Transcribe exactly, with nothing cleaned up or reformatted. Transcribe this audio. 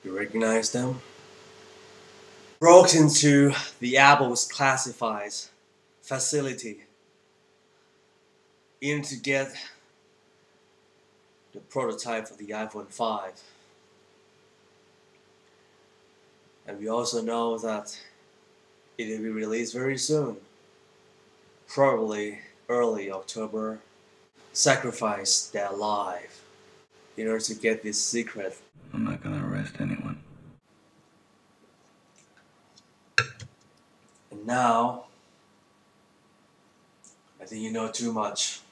You recognize them? Broke into the Apple's classifieds facility in to get the prototype for the iPhone five. And we also know that it will be released very soon, probably early October. Sacrifice their life in order to get this secret. I'm not gonna arrest anyone. And now, I think you know too much.